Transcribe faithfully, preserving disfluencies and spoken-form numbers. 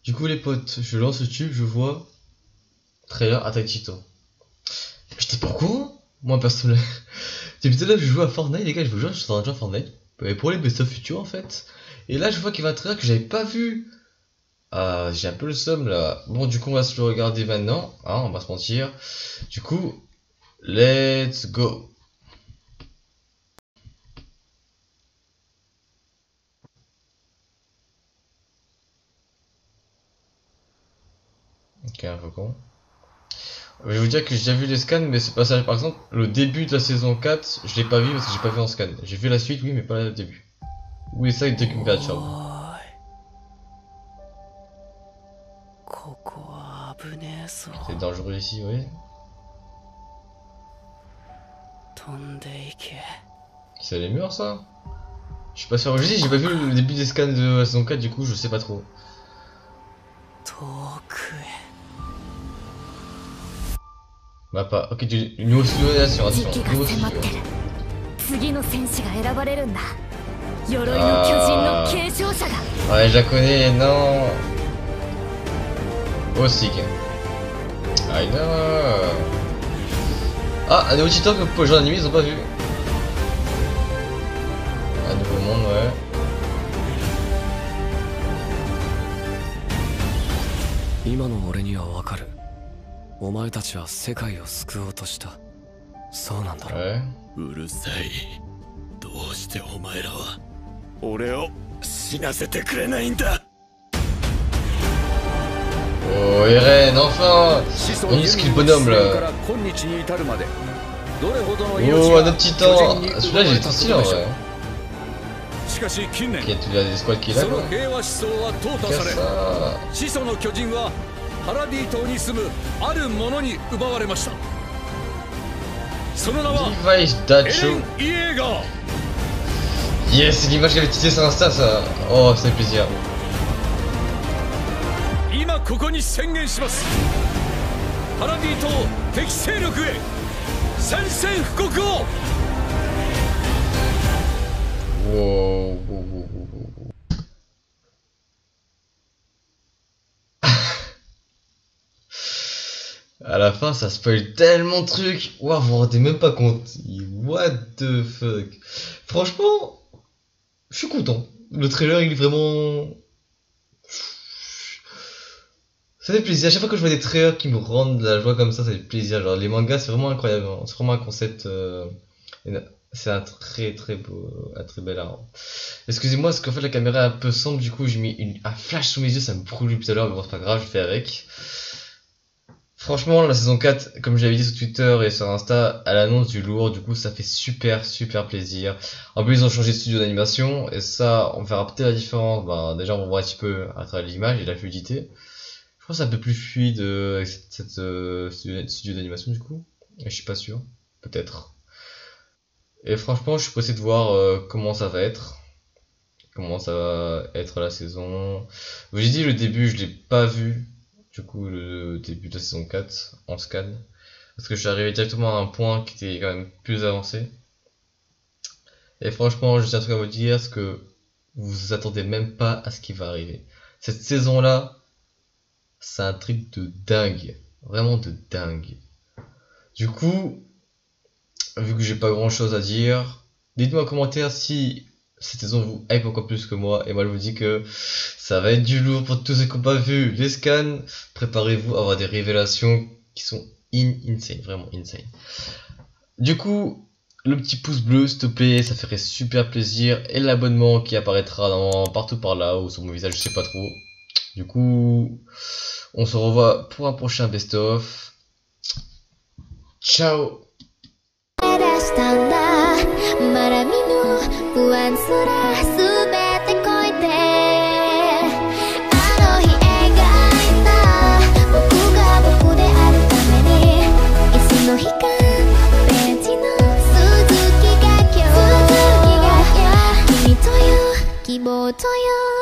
Du coup les potes, je lance le tube, je vois trailer Attack Titan. J'étais pas au courant, moi personnellement. Depuis tout à l'heure je joue à Fortnite les gars, je vous jure, je suis en train de jouer à Fortnite. Mais pour les best of futurs en fait. Et là je vois qu'il y a un trailer que j'avais pas vu. Ah, j'ai un peu le somme là. Bon du coup on va se le regarder maintenant, hein, on va se mentir. Du coup, let's go. Ok, un peu con. Je vais vous dire que j'ai déjà vu les scans, mais ce passage, par exemple, le début de la saison quatre, je l'ai pas vu parce que j'ai pas vu en scan. J'ai vu la suite, oui, mais pas le début. Oui, ça, il était qu'une période, c'est dangereux ici, oui. C'est les murs, ça? Je suis pas sûr. Je dis, j'ai pas vu le début des scans de la saison quatre, du coup, je sais pas trop. Bah pas, ok, du niveau simulation, attention, niveau simulation. Ah. Ouais, je la connais, non. Oh, Sig. I know. Ah, un nouveau titan que pour les gens animés, ils ont pas vu. Un nouveau monde, ouais. Ouais. Oh Eren, enfin. On y skill bonhomme là. Oh un autre titan. Celui-là il est trop stylé en vrai. Ok, tu as des squads qui est là quoi. Qu'est-ce ça? Levi's Dacho. Yes, c'est l'image qu'elle avait tissée sur Insta ça. Oh, ça fait plaisir. Wow, wow, wow, wow, wow. À la fin, ça spoil tellement de trucs. Waouh, vous vous rendez même pas compte. What the fuck. Franchement, je suis content. Le trailer, il est vraiment... Ça fait plaisir. À chaque fois que je vois des trailers qui me rendent la joie comme ça, ça fait plaisir. Genre, les mangas, c'est vraiment incroyable. Hein. C'est vraiment un concept... Euh... C'est un très très beau, un très bel art. Excusez-moi, parce qu'en fait la caméra est un peu sombre, du coup j'ai mis une, un flash sous mes yeux, ça me brûle tout à l'heure, mais bon c'est pas grave, je fais avec. Franchement, la saison quatre, comme j'avais dit sur Twitter et sur Insta, elle annonce du lourd, du coup ça fait super super plaisir. En plus ils ont changé de studio d'animation, et ça, on verra peut-être la différence, ben, déjà on voit un petit peu à travers l'image et la fluidité. Je pense que c'est un peu plus fluide avec cette, cette euh, studio d'animation du coup, et je suis pas sûr, peut-être. Et franchement, je suis pressé de voir euh, comment ça va être. Comment ça va être la saison. J'ai dit le début, je l'ai pas vu. Du coup, le début de la saison quatre en scan. Parce que je suis arrivé directement à un point qui était quand même plus avancé. Et franchement, je tiens un truc à vous dire, c'est que vous vous attendez même pas à ce qui va arriver. Cette saison-là, c'est un truc de dingue. Vraiment de dingue. Du coup... Vu que j'ai pas grand chose à dire, dites-moi en commentaire si cette saison vous hype encore plus que moi. Et moi je vous dis que ça va être du lourd pour tous ceux qui n'ont pas vu les scans. Préparez-vous à avoir des révélations qui sont in insane, vraiment insane. Du coup, le petit pouce bleu s'il te plaît, ça ferait super plaisir. Et l'abonnement qui apparaîtra dans, partout par là ou sur mon visage, je sais pas trop. Du coup, on se revoit pour un prochain best-of. Ciao. したんだまだ見ぬ不安すら全て越えてあの日描いた僕が僕であるためにいつの日かペンチの続きが今日君という希望という